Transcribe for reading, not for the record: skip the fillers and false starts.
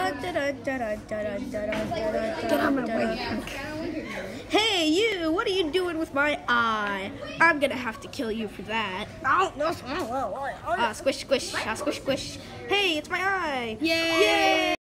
Hey, you! What are you doing with my eye? I'm gonna have to kill you for that. Squish, squish. Squish, squish. Hey, it's my eye! Yay!